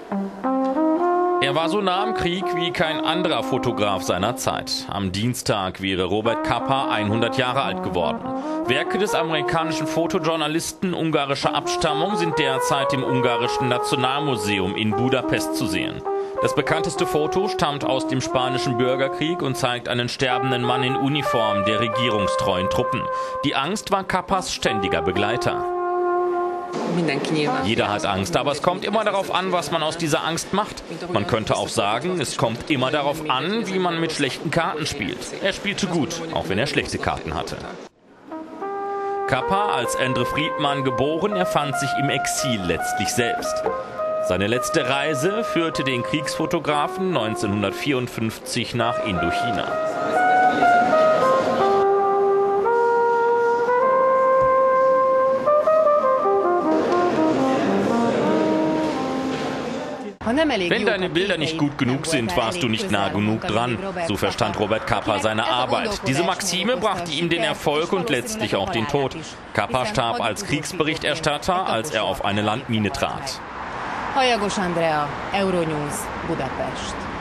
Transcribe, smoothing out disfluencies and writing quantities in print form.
Er war so nah am Krieg wie kein anderer Fotograf seiner Zeit. Am Dienstag wäre Robert Capa 100 Jahre alt geworden. Werke des amerikanischen Fotojournalisten ungarischer Abstammung sind derzeit im ungarischen Nationalmuseum in Budapest zu sehen. Das bekannteste Foto stammt aus dem Spanischen Bürgerkrieg und zeigt einen sterbenden Mann in Uniform der regierungstreuen Truppen. Die Angst war Capas ständiger Begleiter. Jeder hat Angst, aber es kommt immer darauf an, was man aus dieser Angst macht. Man könnte auch sagen, es kommt immer darauf an, wie man mit schlechten Karten spielt. Er spielte gut, auch wenn er schlechte Karten hatte. Capa, als Endre Friedman geboren, erfand sich im Exil letztlich selbst. Seine letzte Reise führte den Kriegsfotografen 1954 nach Indochina. Wenn deine Bilder nicht gut genug sind, warst du nicht nah genug dran. So verstand Robert Capa seine Arbeit. Diese Maxime brachte ihm den Erfolg und letztlich auch den Tod. Capa starb als Kriegsberichterstatter, als er auf eine Landmine trat. Hajagos Andrea, Euronews, Budapest.